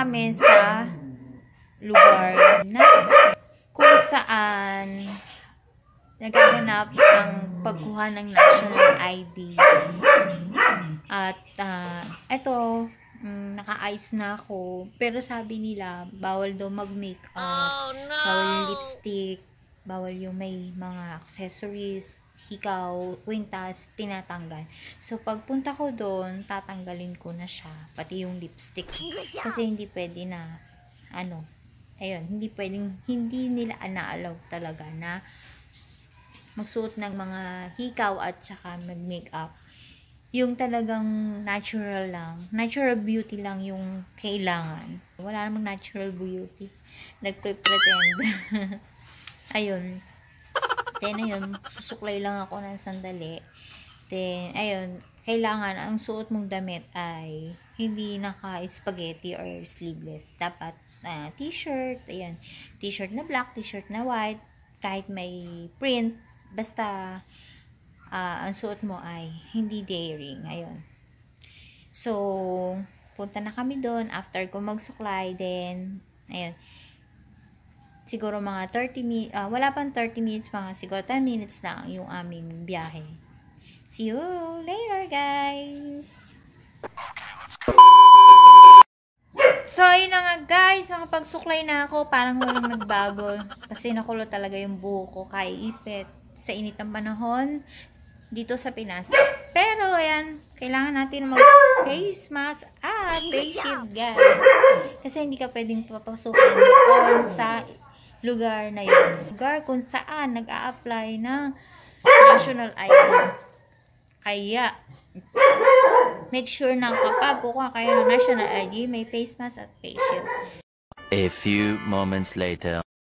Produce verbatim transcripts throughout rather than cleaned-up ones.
kami sa lugar na kung saan nagaganap ang pagkuha ng national I D. At uh, eto, um, naka-eyes na ako. Pero sabi nila, bawal daw mag-makeup, oh, no! Bawal yung lipstick, bawal yung may mga accessories, hikaw, kwintas, tinatanggal. So, pagpunta ko doon, tatanggalin ko na siya, pati yung lipstick. Kasi hindi pwede na, ano, ayun, hindi pwedeng, hindi nila na-allow talaga na magsuot ng mga hikaw at saka mag-makeup. Yung talagang natural lang, natural beauty lang yung kailangan. Wala namang natural beauty. Nagpre-pretend. Ayun. Then, ayun, susuklay lang ako ng sandali. Then, ayun, kailangan, ang suot mong damit ay hindi naka-spaghetti or sleeveless. Dapat, uh, t-shirt, ayun, t-shirt na black, t-shirt na white, kahit may print, basta, Uh, ang suot mo ay hindi daring. Ayun. So, punta na kami doon. After ko magsuklay, then, ayun. Siguro mga thirty minutes, uh, wala pang thirty minutes, mga siguro ten minutes lang yung aming biyahe. See you later, guys! So, ayun na nga, guys. Nakapagsuklay na ako. Parang walang nagbago. Kasi nakulo talaga yung buho ko. Kaiipit sa init ng panahon dito sa Pinas. Pero, ayan, kailangan natin mag-face mask at face shield, guys. Kasi hindi ka pwedeng papasukin doon sa lugar na yun. Lugar kung saan nag-a-apply ng national I D. Kaya, make sure na kapag kukuha kayo ng national I D, may face mask at face shield. A few moments later.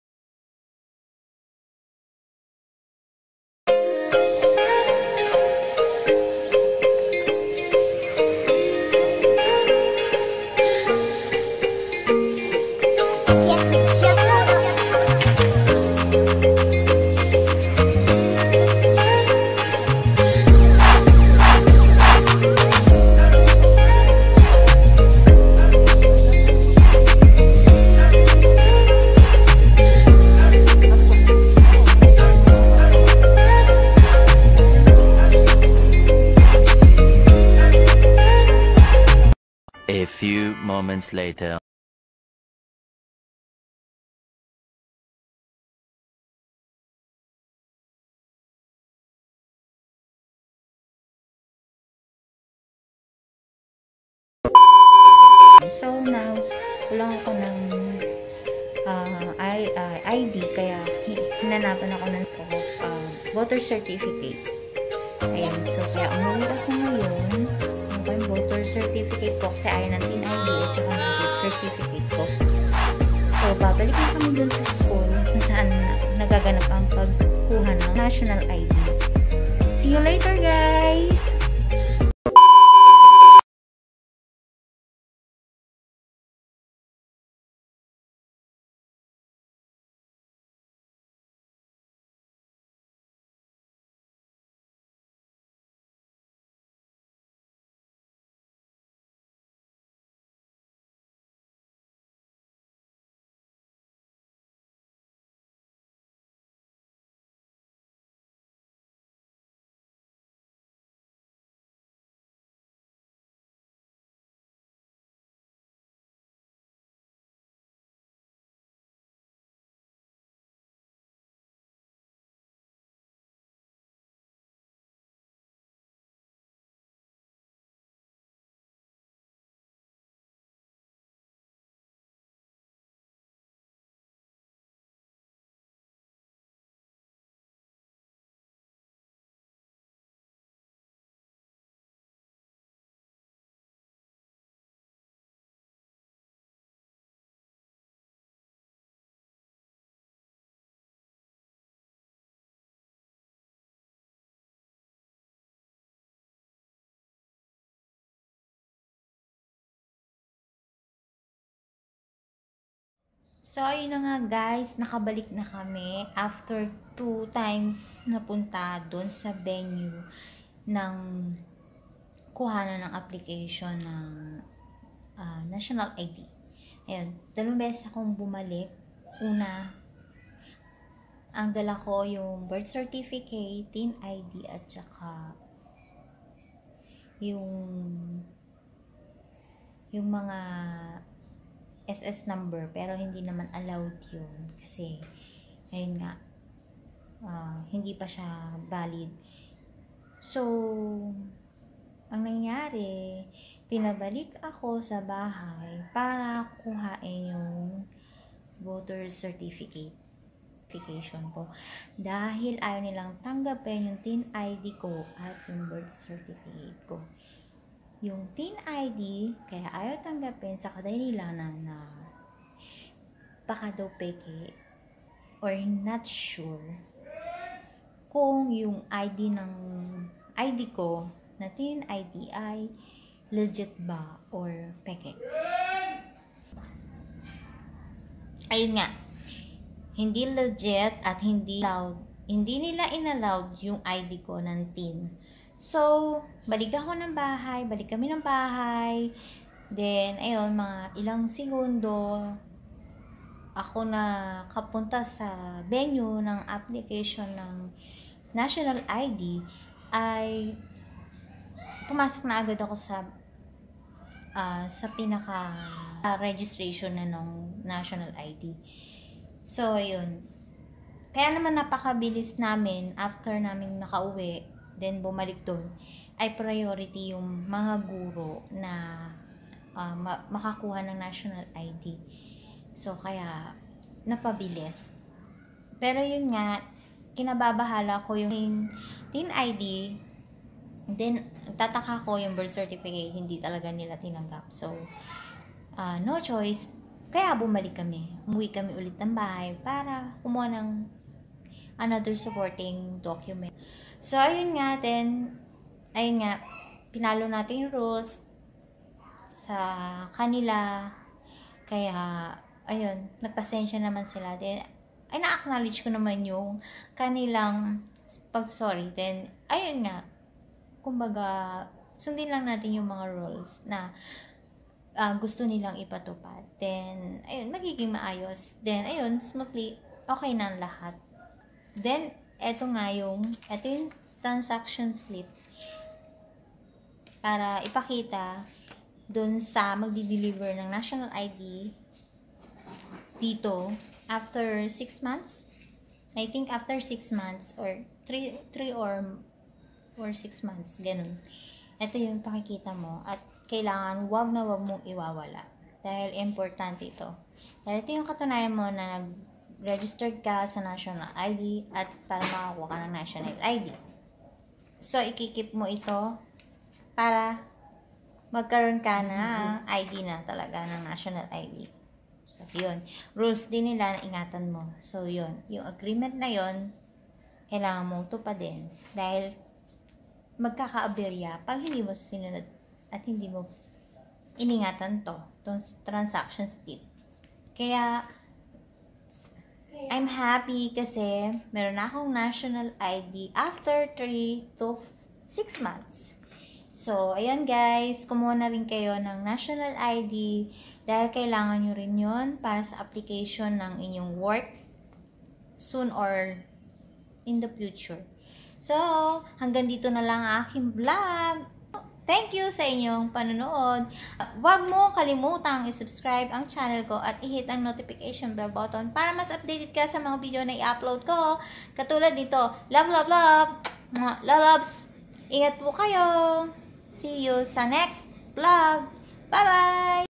A few moments later. So now, kulang ako ng uh, I, uh, I D, kaya hinanapan ako ng uh, voter certificate. Ayan, so kaya umuwi ako ngayon. Ano ba yung voter certificate ko? Kasi ayaw ng tin I D at saka ng birth certificate ko. So, babalik na kami dun sa school kung saan nagaganap ang pagkuha ng national I D. See you later, guys! So, ayun na nga guys, nakabalik na kami after two times napunta doon sa venue ng kuhanan ng application ng uh, national I D. Ayun, dalawang beses akong bumalik. Una, ang dala ko yung birth certificate, teen I D, at saka yung yung mga S S number, pero hindi naman allowed yun kasi ayun nga, uh, hindi pa siya valid. So, ang nangyari, pinabalik ako sa bahay para kuhain yung voter certificate ko dahil ayaw nilang tanggapin yung teen I D ko at yung birth certificate ko. Yung teen I D, kaya ayaw tanggapin sa kadahilanan na baka daw peke or not sure kung yung I D ng I D ko na teen I D ay legit ba or peke. Ayun nga, hindi legit at hindi allowed, hindi nila inallowed yung I D ko ng teen. So, balik ako ng bahay, balik kami ng bahay. Then, ayun, mga ilang segundo, ako na kapunta sa venue ng application ng national I D, ay pumasok na agad ako sa uh, sa pinaka uh, registration na ng national I D. So, ayun. Kaya naman napakabilis namin after namin nakauwi, then bumalik doon, ay priority yung mga guro na uh, ma- makakuha ng national I D. So, kaya napabilis. Pero yun nga, kinababahala ko yung teen I D, then tataka ko yung birth certificate, hindi talaga nila tinanggap. So, uh, no choice, kaya bumalik kami. Umuwi kami ulit ng bahay para kumuha ng another supporting document. So, ayun nga, then, ayun nga, pinalo natin yung rules sa kanila. Kaya, ayun, nagpasensya naman sila. Then, ay na-acknowledge ko naman yung kanilang pag-sorry. Then, ayun nga, kumbaga, sundin lang natin yung mga rules na uh, gusto nilang ipatupad. Then, ayun, magiging maayos. Then, ayun, smoothly, okay na ang lahat. Then, eto nga yung, eto yung transaction slip para ipakita dun sa magdi-deliver ng national I D dito after six months. I think after six months or three or or six months, ganun. Ito yung pakikita mo at kailangan wag na wag mong iwawala dahil importante ito. Dahil ito yung katunayan mo na nag-registered ka sa national I D at para makakuha ka ng national I D. So, ikikip mo ito para magkaroon ka na I D na talaga ng national I D. So, yun. Rules din nila na ingatan mo. So, yun. Yung agreement na yun, kailangan mong tupadin dahil magkakaaberya pag hindi mo sinunod at hindi mo iningatan to, itong transaction slip. Kaya, I'm happy kasi meron na akong national I D after three to six months. So, ayan guys, kumuha na rin kayo ng national I D dahil kailangan nyo rin yun para sa application ng inyong work soon or in the future. So, hanggang dito na lang ang aking vlog. Thank you sa inyong panonood. Huwag mo kalimutang i-subscribe ang channel ko at i-hit ang notification bell button para mas updated ka sa mga video na i-upload ko. Katulad dito. Love, love, love. Love, loves. Ingat po kayo. See you sa next vlog. Bye-bye!